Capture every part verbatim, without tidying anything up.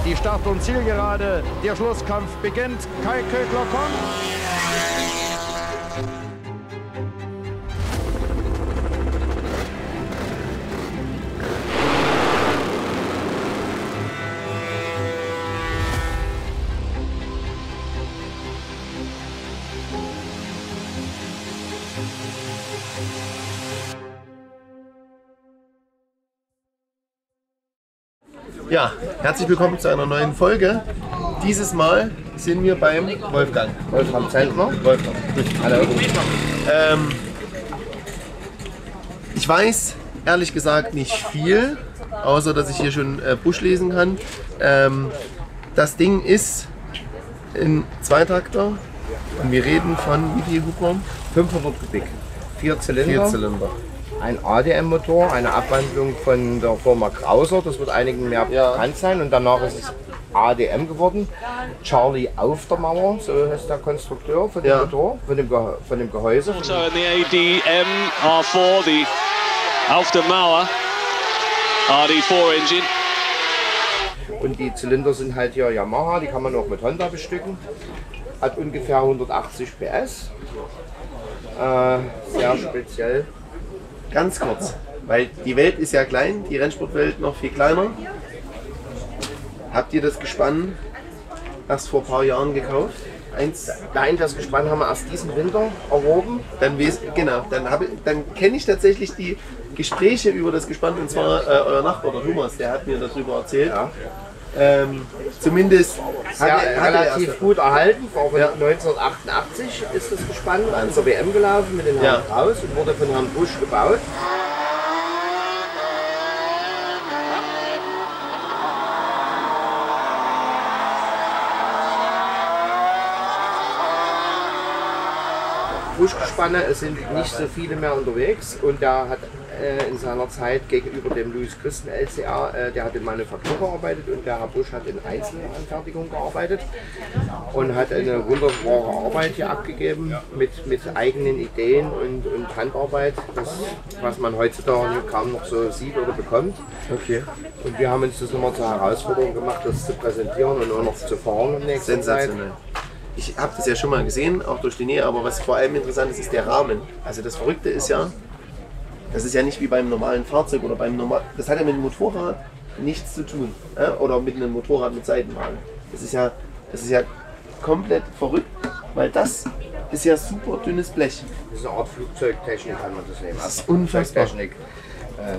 Die Start- und Zielgerade, der Schlusskampf beginnt. Kai Kögler kommt. Ja, herzlich willkommen zu einer neuen Folge. Dieses Mal sind wir beim Wolfgang. Wolfram Zentner. Wolfram. Hallo. Ähm, ich weiß ehrlich gesagt nicht viel, außer dass ich hier schon äh, Busch lesen kann. Ähm, das Ding ist ein Zweitakter und wir reden von wie viel Hubraum? fünfhundert Kubik. Vier Zylinder. Vier Zylinder. Ein A D M-Motor, eine Abwandlung von der Firma Krauser, das wird einigen mehr Ja. bekannt sein. Und danach ist es A D M geworden. Charlie auf der Mauer, so heißt der Konstrukteur von dem Ja. Motor, von dem, Ge von dem Gehäuse. Also in the A D M R four, the Auf der Mauer R D four engine. Und die Zylinder sind halt hier Yamaha, die kann man auch mit Honda bestücken. Hat ungefähr hundertachtzig P S. Äh, sehr speziell. Ganz kurz, weil die Welt ist ja klein, die Rennsportwelt noch viel kleiner. Habt ihr das Gespann erst vor ein paar Jahren gekauft? Eins, Nein, das Gespann haben wir erst diesen Winter erworben. dann wes- genau, dann, habe- dann kenne ich tatsächlich die Gespräche über das Gespann, und zwar äh, euer Nachbar, der Thomas, der hat mir darüber erzählt. Ja. Ähm, zumindest Sehr, hat er, hat er relativ erst- gut erhalten. War von Ja. neunzehnhundertachtundachtzig ist das Gespann an der W M gelaufen mit den Herrn Ja. Kraus und wurde von Herrn Busch gebaut. Buschgespanne, es sind nicht so viele mehr unterwegs und der hat äh, in seiner Zeit gegenüber dem Louis Christen L C A, äh, der hat in Manufaktur gearbeitet und der Herr Busch hat in Einzelanfertigung gearbeitet und hat eine wunderbare Arbeit hier abgegeben mit, mit eigenen Ideen und, und Handarbeit, das, was man heutzutage kaum noch so sieht oder bekommt. Okay. Und wir haben uns das nochmal zur Herausforderung gemacht, das zu präsentieren und auch noch zu fahren in nächster Zeit. Sensationell. Ich habe das ja schon mal gesehen, auch durch die Nähe, aber was vor allem interessant ist, ist der Rahmen. Also das Verrückte ist ja, das ist ja nicht wie beim normalen Fahrzeug oder beim normalen, das hat ja mit dem Motorrad nichts zu tun. Ja? Oder mit einem Motorrad mit Seitenwagen. Das ist ja, das ist ja komplett verrückt, weil das ist ja super dünnes Blech. Das ist eine Art Flugzeugtechnik, kann man das nehmen. Das ist unfassbar. Flugzeugtechnik. Äh,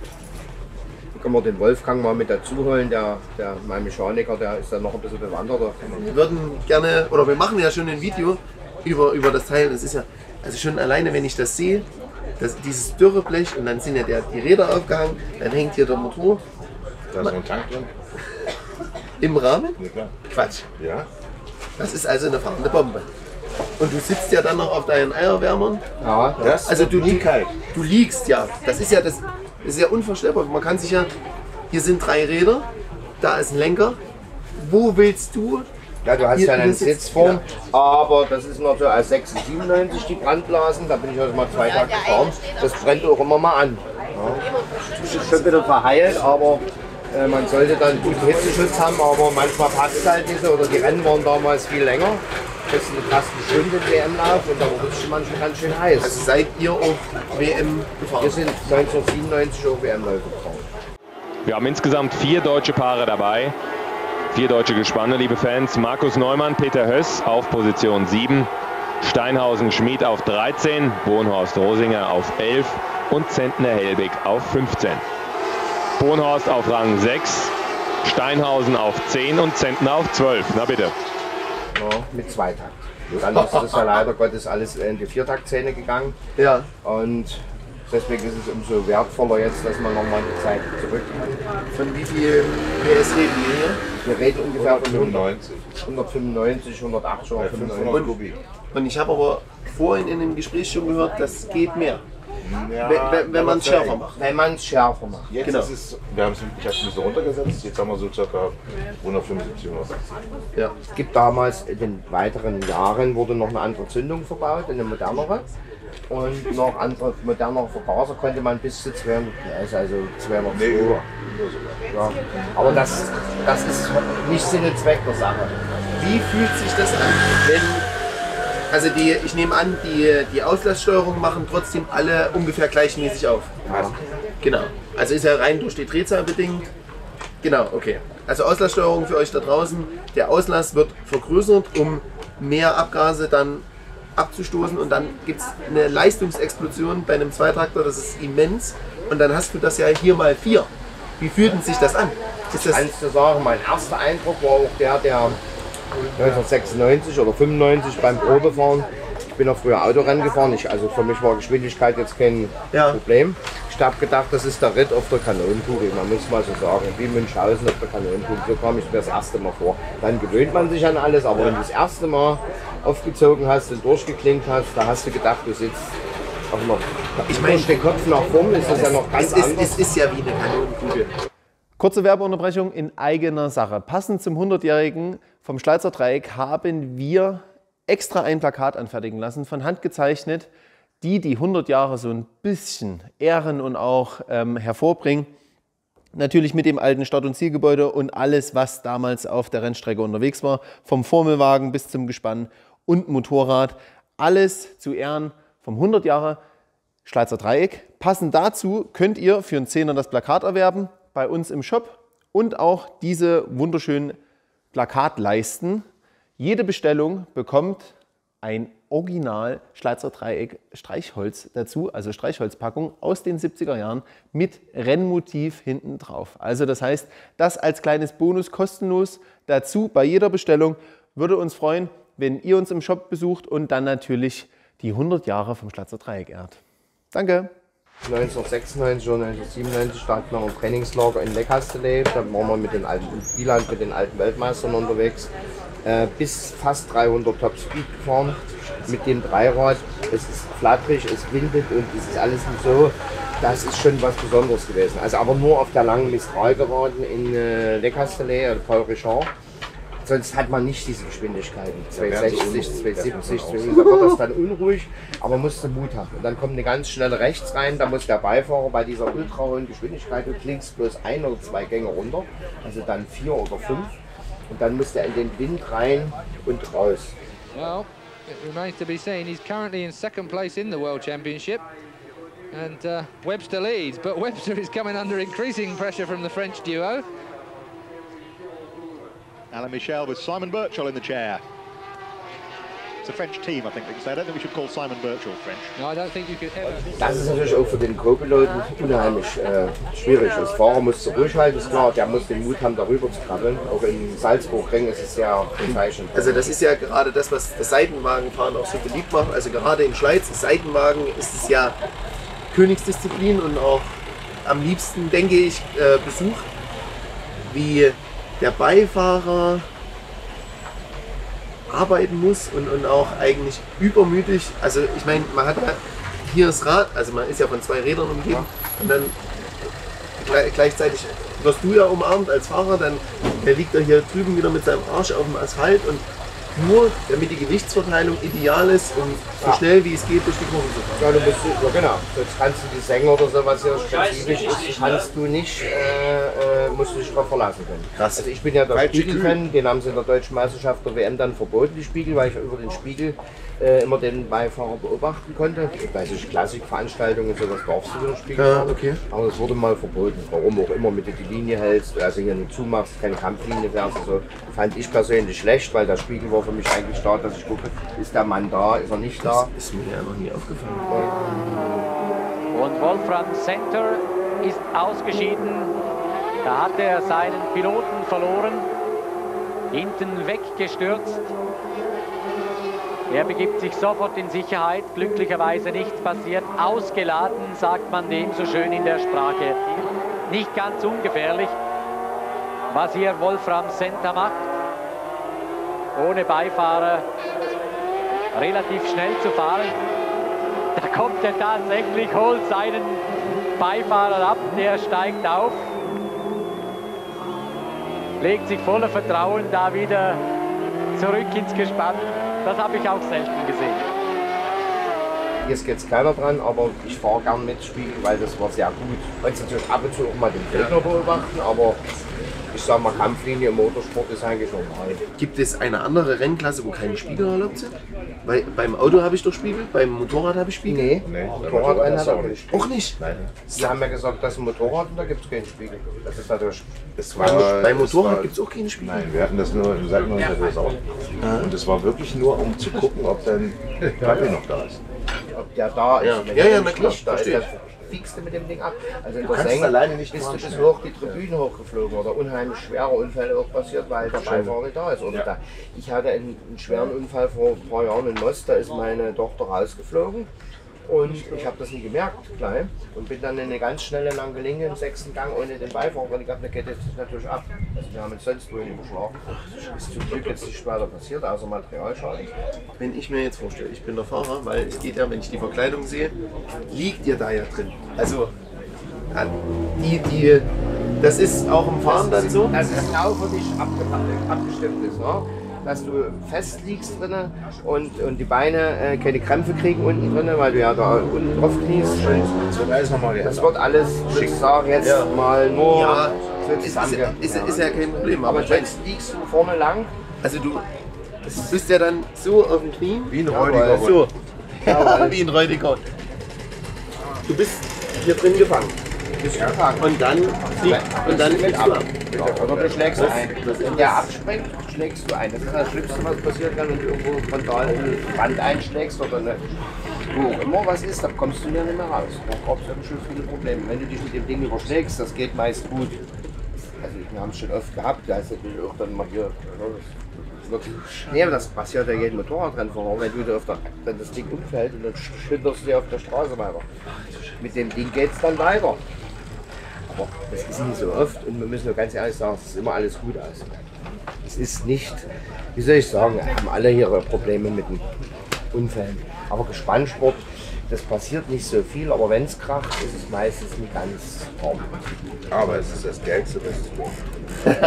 da können wir den Wolfgang mal mit dazu holen, der, der, mein Mechaniker, der ist da noch ein bisschen bewanderter. Wir würden gerne, oder wir machen ja schon ein Video über, über das Teil. Das ist ja, also schon alleine, wenn ich das sehe, das, dieses dürre Blech und dann sind ja der, die Räder aufgehangen, dann hängt hier der Motor Da ist so ein Tank drin. im Rahmen. Ja, klar. Quatsch. Ja. Das ist also eine fahrende Bombe. Und du sitzt ja dann noch auf deinen Eierwärmern. Ja, Das Also wird du, nie du, kalt. du liegst ja. Das ist ja das, das ist ja unvorstellbar. Man kann sich ja, hier sind drei Räder, da ist ein Lenker. Wo willst du? ja, du hast Hier- ja einen hier sitzt- Sitzform, aber das ist noch so als sechshundertsiebenundneunzig die Brandblasen, da bin ich heute mal zwei Tage gefahren. Das brennt auch immer mal an. Ja. Das ist schon wieder verheilt, aber äh, man sollte dann guten Hitzeschutz haben, aber manchmal passt es halt nicht so, oder die Rennen waren damals viel länger. Das ist fast eine Stunde W M-Lauf und da wurde es schon manchmal ganz schön heiß. Also seid ihr auf W M gefahren? Wir sind neunzehnhundertsiebenundneunzig auf W M-Läufe gefahren. Wir haben insgesamt vier deutsche Paare dabei. Vier deutsche Gespanne, liebe Fans. Markus Neumann, Peter Höss auf Position sieben. Steinhausen Schmid auf dreizehn. Bohnhorst Rosinger auf elf. Und Zentner Helbig auf fünfzehn. Bohnhorst auf Rang sechs. Steinhausen auf zehn und Zentner auf zwölf. Na bitte. Ja, mit Zweitakt. Dann ist das ja leider Gottes alles in die Viertaktszene gegangen. Ja. Und deswegen ist es umso wertvoller jetzt, dass man nochmal die Zeit zurück kann. Von wie viel P S reden wir hier? Wir reden ungefähr von fünfundneunzig. hundertfünfundneunzig, hundertachtzig, hundertfünfundneunzig. Kubik. Und ich habe aber vorhin in dem Gespräch schon gehört, das geht mehr. Ja, Wenn, wenn, wenn man es aber schärfer macht. Wenn man es schärfer macht. Jetzt Genau. ist es, wir haben es, ich habe es ein bisschen runtergesetzt, jetzt haben wir so ca. hundertfünfundsiebzig, hundertsechzig. Ja. Es gibt damals in den weiteren Jahren wurde noch eine andere Zündung verbaut, eine modernere. und noch andere moderne Vergaser konnte man bis zu zweihundert P S, also zweihundertzwei. Ja. Aber das, das ist nicht Sinn und Zweck der Sache. Wie fühlt sich das an, wenn, also die, ich nehme an, die, die Auslasssteuerungen machen trotzdem alle ungefähr gleichmäßig auf? Ja. Genau, also ist ja rein durch die Drehzahl bedingt. Genau, okay. Also Auslasssteuerung für euch da draußen, der Auslass wird vergrößert, um mehr Abgase dann abzustoßen und dann gibt es eine Leistungsexplosion bei einem Zweitraktor, das ist immens und dann hast du das ja hier mal vier. Wie fühlt denn sich das an? Ist das Kannst du sagen, mein erster Eindruck war auch der, der neunzehnhundertsechsundneunzig oder fünfundneunzig beim Probefahren. Ich bin ja früher Autorennen gefahren, ich, also für mich war Geschwindigkeit jetzt kein Ja. Problem. Ich habe gedacht, das ist der Ritt auf der Kanonenkugel, man muss mal so sagen, wie Münchhausen auf der Kanonenkugel, so kam ich mir das erste Mal vor. Dann gewöhnt man sich an alles, aber wenn du das erste Mal aufgezogen hast und durchgeklinkt hast, da hast du gedacht, du sitzt auf einer, Ich meine, den Kopf nach vorn, ist das ja noch ganz es, ist, anders. es ist ja wie eine Kanonenkugel. Kurze Werbeunterbrechung in eigener Sache. Passend zum hundertjährigen vom Schleizer Dreieck haben wir extra ein Plakat anfertigen lassen, von Hand gezeichnet, die die hundert Jahre so ein bisschen ehren und auch ähm, hervorbringen. Natürlich mit dem alten Start- und Zielgebäude und alles, was damals auf der Rennstrecke unterwegs war, vom Formelwagen bis zum Gespann und Motorrad. Alles zu Ehren vom hundert Jahre Schleizer Dreieck. Passend dazu könnt ihr für einen Zehner das Plakat erwerben bei uns im Shop und auch diese wunderschönen Plakatleisten. Jede Bestellung bekommt ein Original Schleizer Dreieck Streichholz dazu, also Streichholzpackung aus den siebziger Jahren mit Rennmotiv hinten drauf. Also das heißt, das als kleines Bonus kostenlos dazu bei jeder Bestellung. Würde uns freuen, wenn ihr uns im Shop besucht und dann natürlich die hundert Jahre vom Schleizer Dreieck ehrt. Danke! neunzehnhundertsechsundneunzig oder neunzehnhundertsiebenundneunzig starten wir im Trainingslager in Leckastelee. Da waren wir mit den alten Wieland, mit den alten Weltmeistern unterwegs. Äh, bis fast dreihundert Top Speed gefahren mit dem Dreirad. Es ist flatterig, es windet und es ist alles nicht so. Das ist schon was Besonderes gewesen. Also aber nur auf der langen Mistralgeraden in äh, Leckastelee, also Paul Richard. Sonst hat man nicht diese Geschwindigkeiten. zweihundertsechzig, zweihundertsiebzig, zweihundert, da wird das dann unruhig, aber man muss den Mut haben. Und dann kommt eine ganz schnelle rechts rein, da muss der Beifahrer bei dieser ultra hohen Geschwindigkeit, du klingst bloß ein oder zwei Gänge runter, also dann vier oder fünf. Und dann muss der in den Wind rein und raus. Well, it remains to be seen. He's currently in second place in the World Championship. And uh, Webster leads, but Webster is coming under increasing pressure from the French duo. Alain Michel with Simon Birchall in the chair. It's a French team, I think we can say. I don't think we should call Simon Birchall French. No, I don't think you could ever... Das ist natürlich auch für den Co-Piloten unheimlich äh, schwierig. Das Fahrer muss sich ruhig halten, ist klar. Der muss den Mut haben, darüber zu krabbeln. Auch in Salzburg-Ring ist es sehr bezeichnend. Also das ist ja gerade das, was das Seitenwagenfahren auch so beliebt macht. Also gerade in Schleiz, Seitenwagen ist es ja Königsdisziplin und auch am liebsten, denke ich, äh, besucht, wie der Beifahrer arbeiten muss und, und auch eigentlich übermütig. Also ich meine, man hat ja hier das Rad, also man ist ja von zwei Rädern umgeben und dann gleichzeitig wirst du ja umarmt als Fahrer, dann liegt er hier drüben wieder mit seinem Arsch auf dem Asphalt und nur damit die Gewichtsverteilung ideal ist, um so schnell wie es geht durch die Kurve zu fahren. Ja, du musst, ja genau. Jetzt kannst du die Sänger oder so, was hier spezifisch ist, kannst du nicht, äh, äh, musst du dich darauf verlassen können. Krass. Also ich bin ja der Spiegelfan, den haben sie in der Deutschen Meisterschaft der W M dann verboten, die Spiegel, weil ich über den Spiegel äh, immer den Beifahrer beobachten konnte. Bei solchen Klassikveranstaltungen und sowas darfst du den Spiegel Ja, fahren. okay. Aber das wurde mal verboten. Warum auch immer, mit du die Linie hältst, also hier nicht zumachst, keine Kampflinie fährst. Also, fand ich persönlich schlecht, weil der Spiegel war für mich eigentlich da, dass ich gucke, ist der Mann da, ist er nicht da. Das ist mir ja noch nie aufgefallen. Und Wolfram Center ist ausgeschieden. Da hat er seinen Piloten verloren, hinten weggestürzt. Er begibt sich sofort in Sicherheit, glücklicherweise nichts passiert. Ausgeladen, sagt man dem so schön in der Sprache. Nicht ganz ungefährlich, was hier Wolfram Center macht. Ohne Beifahrer relativ schnell zu fahren. Da kommt er tatsächlich, holt seinen Beifahrer ab, der steigt auf. Legt sich voller Vertrauen da wieder zurück ins Gespann. Das habe ich auch selten gesehen. jetzt geht es keiner dran, aber ich fahre gern mit Spiegel, weil das war sehr gut. Man kann natürlich ab und zu auch mal den Gegner beobachten, aber ich sag mal, Kampflinie im Motorsport ist eigentlich normal. Gibt es eine andere Rennklasse, wo keine Spiegel erlaubt sind? Weil beim Auto habe ich doch Spiegel, beim Motorrad habe ich Spiegel? Nee, Nee, Motorradrennen hat auch auch nicht. nicht. Auch nicht? Nein. Sie haben ja gesagt, das ist ein Motorrad und da gibt es keinen Spiegel. Das ist natürlich. Es Beim, war, beim es Motorrad war- gibt es auch keine Spiegel. Nein, wir hatten das nur im Seitenunterricht auch. Und es war wirklich nur, um zu gucken, ob dein Kaffee noch da ist. Ob der da ist. Ja. Wenn Ja, der ja, nämlich na klar, nicht da ist, verstehe dann fliegst du mit dem Ding ab. Also in Du der kannst Sänge alleine nicht bist du fahren, bis schnell. hoch die Tribüne hochgeflogen oder unheimlich schwere Unfälle auch passiert, weil der Beifahrer nicht da ist. Oder Ja. da. Ich hatte einen, einen schweren Unfall vor ein paar Jahren in Most, da ist meine Tochter rausgeflogen. Und ich habe das nie gemerkt, gleich. Und bin dann in eine ganz schnelle lange Linie im sechsten Gang ohne den Beifahrer. Und ich habe eine Kette jetzt natürlich ab. Also wir haben uns sonst wohin überschlagen. Ist zum Glück jetzt nicht weiter passiert, außer Materialschaden. Wenn ich mir jetzt vorstelle, ich bin der Fahrer, weil es geht ja, wenn ich die Verkleidung sehe, liegt ihr da ja drin. Also, ja, die, die, das ist auch im Fahren dann so? Das ist genau für dich abge- abgestimmt ist, ne? Dass du fest liegst drin und, und die Beine äh, keine Krämpfe kriegen unten drin, weil du ja da unten drauf kniest. Das wird alles nochmal Das wird alles, würde ich sagen, jetzt Ja. mal nur Ja, so ist, ist, ja, zusammen- ist, ist ja kein Problem. Aber Aber sonst liegst du vorne lang. also du bist ja dann so auf dem Knien. wie ein räudiger Hund. So. Wie ein räudiger Hund. Du bist hier drin gefangen. Bist gefangen. Und dann fliegt, und dann fliegst du ab. Ja, oder du schlägst ein. Wenn der abspringt, schlägst du ein. Das ist das Schlimmste, was passieren kann, wenn du irgendwo frontal eine Wand einschlägst oder eine, wo auch immer was ist, dann kommst du ja nicht mehr raus. Da brauchst du schon viele Probleme. Wenn du dich mit dem Ding überschlägst, das geht meist gut. Also wir haben es schon oft gehabt, da ist natürlich auch dann mal hier. Das wird, nee, aber das passiert ja jedem Motorradrennfahrer, wenn du da auf der, wenn das Ding umfällt und dann schinderst du dir auf der Straße weiter. Mit dem Ding geht es dann weiter. Aber das ist nicht so oft und wir müssen nur ganz ehrlich sagen, es ist immer alles gut aus. Es ist nicht, wie soll ich sagen, haben alle ihre Probleme mit den Unfällen. Aber Gespannsport, das passiert nicht so viel, aber wenn es kracht, ist es meistens nicht ganz arm. Aber es ist das Geilste, was es gibt.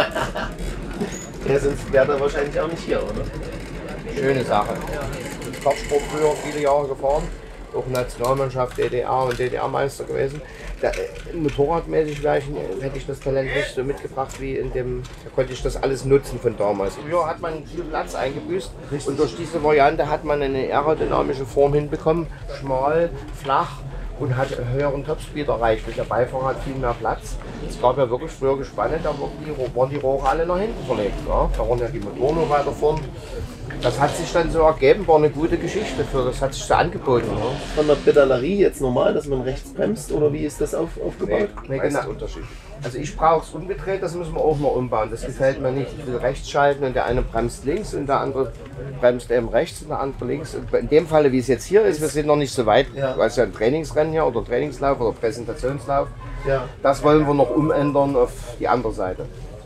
Ja, sonst wäre er wahrscheinlich auch nicht hier, oder? Schöne Sache. Kartsport früher viele Jahre gefahren, auch Nationalmannschaft, D D R und D D R-Meister gewesen. Da, äh, motorradmäßig wäre ich, hätte ich das Talent nicht so mitgebracht wie in dem, da konnte ich das alles nutzen von damals. Früher hat man viel Platz eingebüßt und durch diese Variante hat man eine aerodynamische Form hinbekommen, schmal, flach und hat einen höheren Topspeed erreicht. Und der Beifahrer hat viel mehr Platz. Es gab ja wirklich früher Gespanne, da waren die, waren die Rohre alle nach hinten verlegt. Ja? Da waren ja die Motoren noch weiter vorn. Das hat sich dann so ergeben, war eine gute Geschichte für, das hat sich so angeboten. Ja? Von der Pedalerie jetzt normal, dass man rechts bremst oder wie ist das auf, aufgebaut? Nee, Meist genau. Unterschied. Also ich brauche es umgedreht, das müssen wir auch noch umbauen. Das gefällt mir nicht. Ich will rechts schalten und der eine bremst links und der andere bremst eben rechts und der andere links. Und in dem Falle, wie es jetzt hier ist, wir sind noch nicht so weit, Ja. weil es ja ein Trainingsrennen hier oder Trainingslauf oder Präsentationslauf. Ja. Das wollen wir noch umändern auf die andere Seite.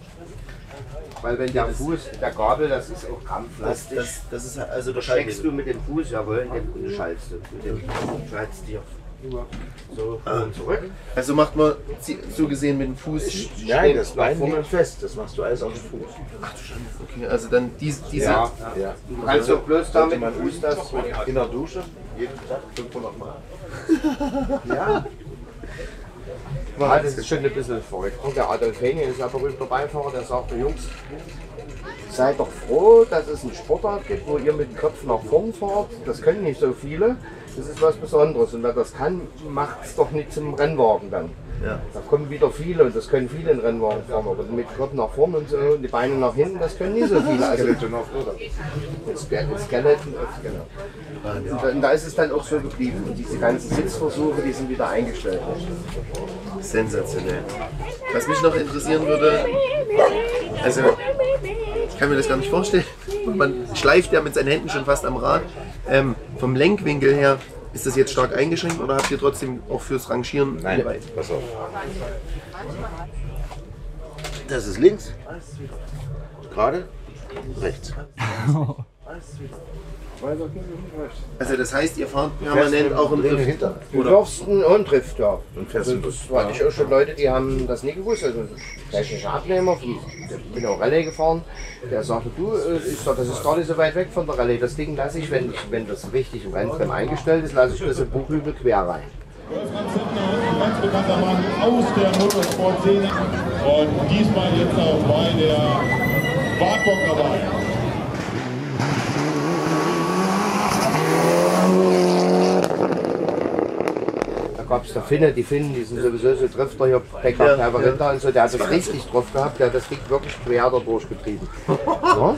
Weil wenn der Fuß, der Gabel, das ist auch Das, krampflastig. das, das ist also der Schlägst Schalthebel. du mit dem Fuß, jawohl, und den schaltest du. Mit dem schaltest dir so vor und zurück. Also macht man zie- so gesehen mit dem Fuß. Nein, das nach Bein vorne. liegt fest. Das machst du alles auf dem Fuß. Okay, also dann diese, diese Ja. Ja. Du kannst doch bloß Sollte damit man den Fuß das. in der Dusche jeden Tag fünfhundert Mal. Ja. Ja, das ist schon ein bisschen verrückt. Und der Adolfeni ist ja berühmter Beifahrer, der sagte, Jungs, seid doch froh, dass es einen Sportart gibt, wo ihr mit dem Kopf nach vorn fahrt. Das können nicht so viele. Das ist was Besonderes. Und wer das kann, macht es doch nicht zum Rennwagen dann. Ja. Da kommen wieder viele und das können viele in Rennwagen fahren. Aber mit Kopf nach vorn und so und die Beine nach hinten, das können nicht so viele. Also Skeleton auf oder? das Ske- das Skeleton, genau. Und da, und da ist es dann auch so geblieben. Und diese ganzen Sitzversuche, die sind wieder eingestellt. sensationell. Was mich noch interessieren würde, also ich kann mir das gar nicht vorstellen, man schleift ja mit seinen Händen schon fast am Rad. Ähm, vom Lenkwinkel her, ist das jetzt stark eingeschränkt oder habt ihr trotzdem auch fürs Rangieren Nein, weit? pass auf. Das ist links, gerade, rechts. Also das heißt, ihr fahrt permanent auch im Drift? Du wirfst und trifft, ja. Und Also das war ich auch schon Leute, die haben das nie gewusst. Also technischer Abnehmer, vom, ich bin auch Rallye gefahren, der sagte, du, ich sag, das ist gar nicht so weit weg von der Rallye. Das Ding lasse ich, wenn, ich, wenn das richtig im Renntrim eingestellt ist, lasse ich das im Buchhügel quer rein. Ein ganz bekannter Mann aus der Motorsportszene und diesmal jetzt auch bei der Wartburg dabei. Da gab es der Finne, die Finnen, die sind sowieso so Drifter hier, Becker, ja, Perverinter ja. und so, der hat das richtig drauf gehabt, der hat das Ding wirklich quer da durchgetrieben. Ja?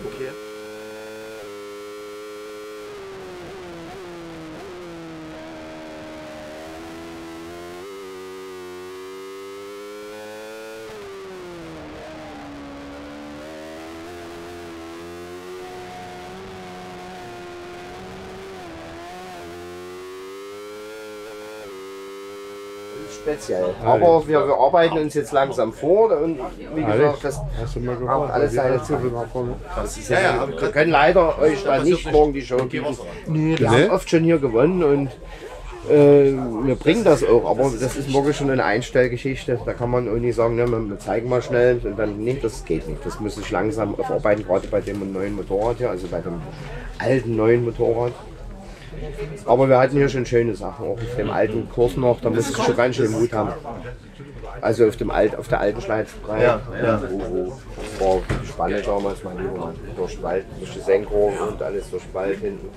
Speziell. Aber wir, wir arbeiten uns jetzt langsam vor und wie gesagt, das braucht alles seine Zeit. Ja, ja, wir können leider euch da nicht morgen die Show geben. Nee, wir haben oft schon hier gewonnen und äh, wir bringen das auch, aber das ist wirklich schon eine Einstellgeschichte. Da kann man auch nicht sagen, ne, wir zeigen mal schnell und dann, nee, das geht nicht. Das muss ich langsam aufarbeiten, gerade bei dem neuen Motorrad hier, also bei dem alten neuen Motorrad. Aber wir hatten hier schon schöne Sachen, auch auf dem alten Kurs noch, da musste ich schon ganz schön Mut haben. Also auf, dem Alt, auf der alten Schleiferei, ja, ja. wo, wo war spannend damals, mein lieber Mann, durch den Wald, durch die Senkung und alles durch den Wald hinten.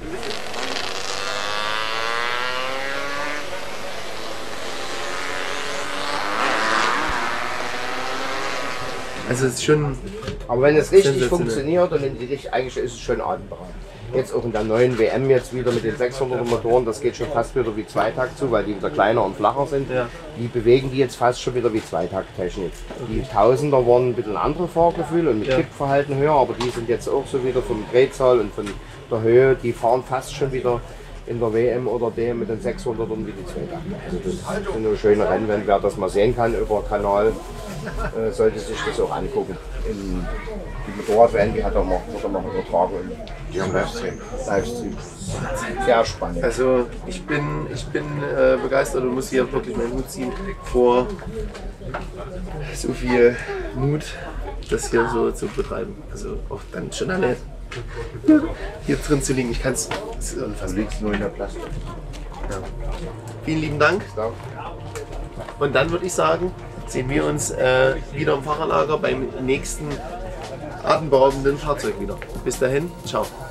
Also es ist schon. Aber wenn es richtig funktioniert und in die Richtung, eigentlich ist es schon atemberaubend. Jetzt auch in der neuen W M jetzt wieder mit den sechshunderter Motoren, das geht schon fast wieder wie Zweitakt zu, weil die wieder kleiner und flacher sind. Ja. Die bewegen die jetzt fast schon wieder wie Zweitakt-Technik. Die Tausender waren ein bisschen andere Fahrgefühl und mit ja. Kippverhalten höher, aber die sind jetzt auch so wieder vom Drehzahl und von der Höhe, die fahren fast schon wieder in der W M oder D M mit den sechshundertern wie die Zweitakt. Also das sind nur schöne Rennen, wenn wer das mal sehen kann über den Kanal, äh, sollte sich das auch angucken. In, die Motorrad-W M, die hat er mal, mal übertragen. Die haben Livestream. Livestream. Sehr spannend. Also ich bin, ich bin äh, begeistert und muss hier wirklich meinen Hut ziehen vor so viel Mut, das hier so zu betreiben. Also auch dann schon alle hier drin zu liegen. Ich kann es. Du liegst nur in der Plastik. Ja. Vielen lieben Dank. Und dann würde ich sagen, sehen wir uns äh, wieder im Fahrerlager beim nächsten atemberaubenden Fahrzeug wieder. Bis dahin, ciao.